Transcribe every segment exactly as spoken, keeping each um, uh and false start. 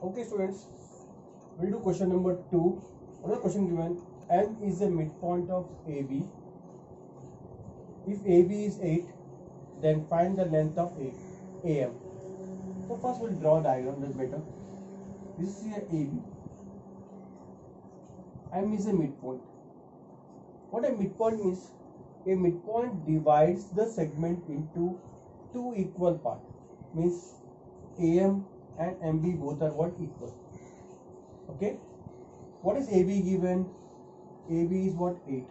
Okay, students, we'll do question number two. Another question given: M is the midpoint of A B. If A B is eight, then find the length of A M. So first we'll draw a diagram. That's better. This is here A B. M is a midpoint. What a midpoint means? A midpoint divides the segment into two equal parts. Means A M and M B both are what equal. Okay. What is A B given? A B is what eight.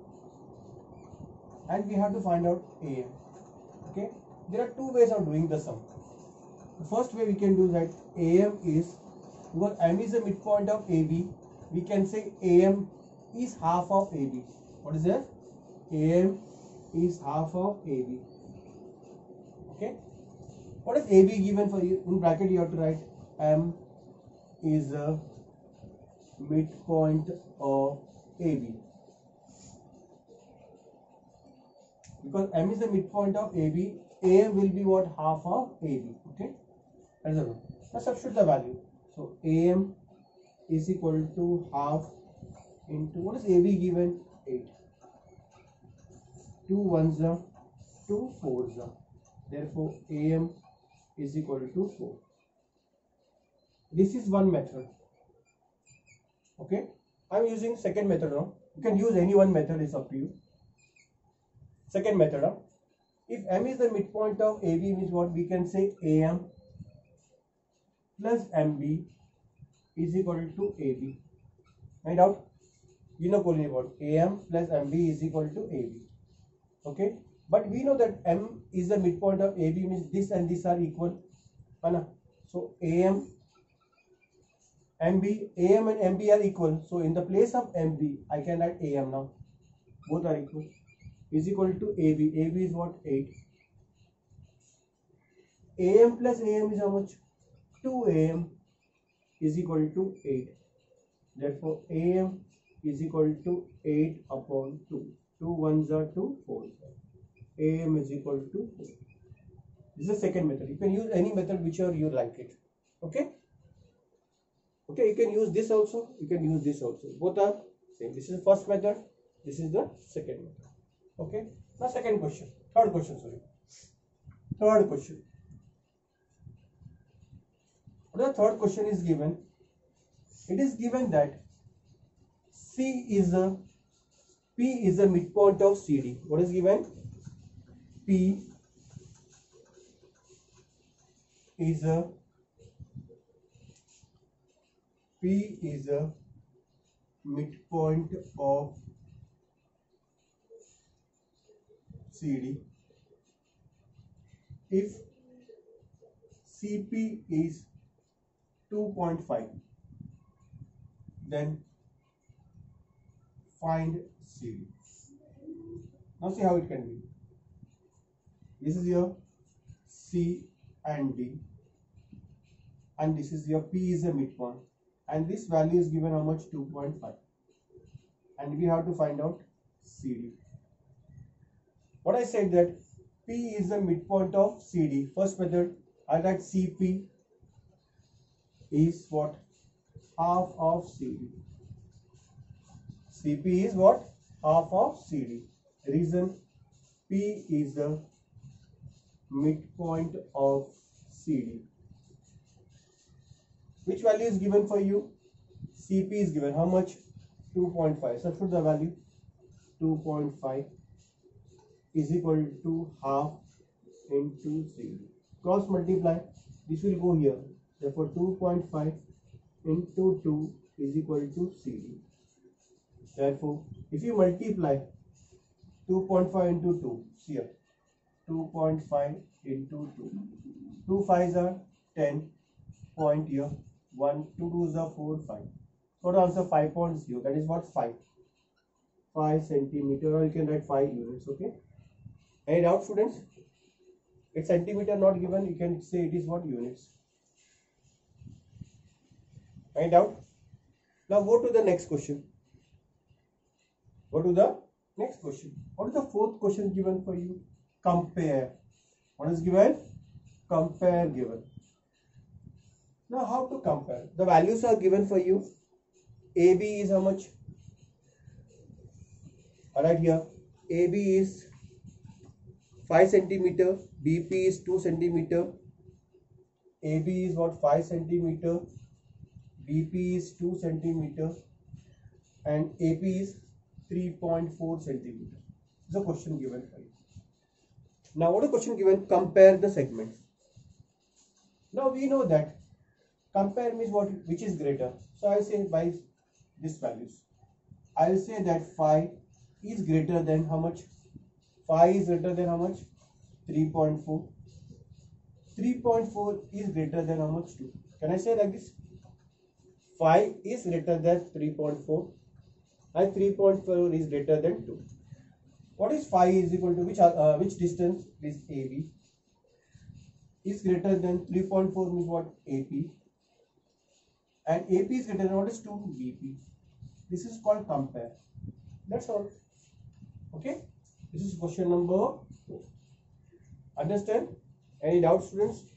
And we have to find out A M. Okay. There are two ways of doing the sum. The first way we can do that A M is, because M is the midpoint of A B, we can say A M is half of A B. What is that? A M is half of A B. Okay. What is A B given for you? In bracket you have to write M is a midpoint of A B. Because M is the midpoint of A B, A M will be what? Half of A B. Okay. That's the one. Now substitute the value. So A M is equal to half into, what is A B given? eight. two ones are two fours are. Therefore A M is equal to four. This is one method. Okay. I am using second method now. You can use any one method, is up to you. Second method. Huh? If M is the midpoint of A B, means what? We can say A M plus M B is equal to A B. Find out. You know only about A M plus M B is equal to A B. Okay. But we know that M is the midpoint of A B, means this and this are equal. So A M, M B, A M and M B are equal. So in the place of M B, I can write A M now. Both are equal. Is equal to A B. A B is what? eight. A M plus A M is how much? two A M is equal to eight. Therefore A M is equal to eight upon two. two ones are two, fours are. A M is equal to four. This is the second method. You can use any method whichever you like it. Okay. Okay, you can use this also. You can use this also. Both are same. This is the first method. This is the second method. Okay. Now second question. Third question, sorry. Third question. What the third question is given? It is given that C is a P is the midpoint of C D. What is given? P is a P is a midpoint of C D if C P is two point five, then find C D. Now see how it can be. This is your C and D, and this is your P is a midpoint, and this value is given how much? two point five, and we have to find out C D. What I said that P is the midpoint of C D. First method, I write C P is what? Half of C D. C P is what? Half of C D. Reason, P is the midpoint of C D. Which value is given for you? C P is given how much? two point five. Substitute the value. two point five is equal to half into C D. Cross multiply. This will go here. Therefore two point five into two is equal to C D. Therefore if you multiply two point five into two, here two point five into two, two fives are ten, point here, one, two twos are four, five. So the answer five point zero, that is what? five. five centimeter, or you can write five units. Okay. Any doubt, students? It's centimeter not given, you can say it is what? Units. Any doubt? Now go to the next question. Go to the next question. What is the fourth question given for you? Compare. What is given? Compare given. Now how to compare? The values are given for you. A B is how much? Alright, here A B is five centimeter, B P is two centimeter. A B is what? five centimeter, B P is two centimeter, and A P is three point four centimeter. This is a question given for you. Now what is the question given? Compare the segments. Now we know that compare means what, which is greater. So I will say by these values. I will say that five is greater than how much? five is greater than how much? three point four. three point four is greater than how much? two. Can I say like this? five is greater than three point four and three point four is greater than two. What is five is equal to which, uh, which distance is A B? Is greater than three point four means what? A P. And A P is greater than what is two? B P. This is called compare. That's all. Okay. This is question number four. Understand? Any doubts, students?